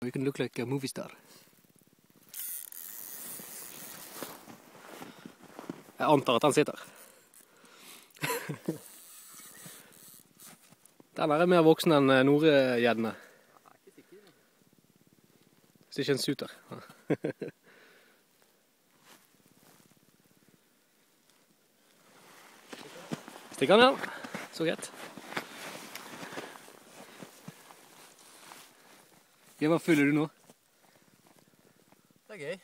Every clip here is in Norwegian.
You can look like a movie star. Jeg antar at han sitter. Den er mer voksen enn Nore-gjeddene. Hvis det ikke er en suter. Stikker han, ja. Så greit. Hva føler du nå? Det er gøy.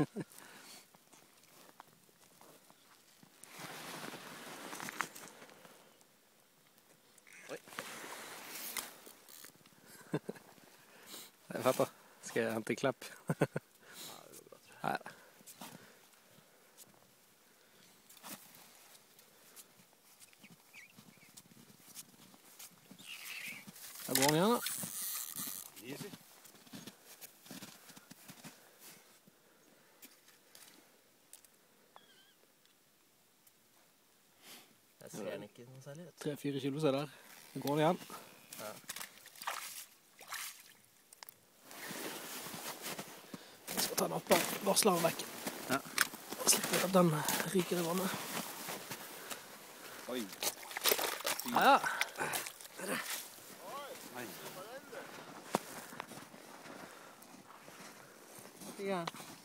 Oi. Det er fett da. Skal jeg hente en klepp? Ja, det går bra, tror jeg. Nei. Der går han igjen da. Easy. Jeg ser den ikke noe særlig. 3-4 kilo så er der. Der går han igjen. Ja. Jeg skal ta den opp av varsleren vekk. Ja. Slipp at den ryker i vannet. Oi. Ja, ja. Ja.